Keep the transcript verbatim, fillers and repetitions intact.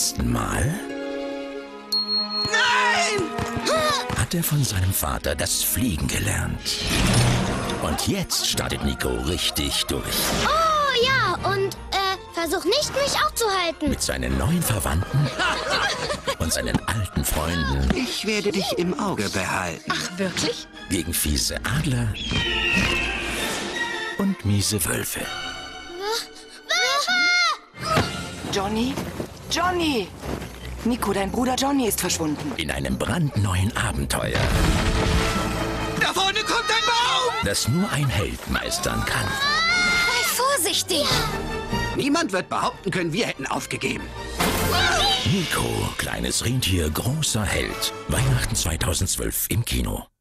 letzten Mal Nein! hat er von seinem Vater das Fliegen gelernt. Und jetzt startet Nico richtig durch. Oh ja, und äh, versuch nicht, mich aufzuhalten. Mit seinen neuen Verwandten und seinen alten Freunden. Ich werde dich im Auge behalten. Ach, wirklich? Gegen fiese Adler und miese Wölfe. Johnny? Johnny! Nico, dein Bruder Johnny ist verschwunden. In einem brandneuen Abenteuer, Da vorne kommt ein Baum! das nur ein Held meistern kann. Sei vorsichtig. Niemand wird behaupten können, wir hätten aufgegeben. Nico, kleines Rentier, großer Held. Weihnachten zweitausendzwölf im Kino.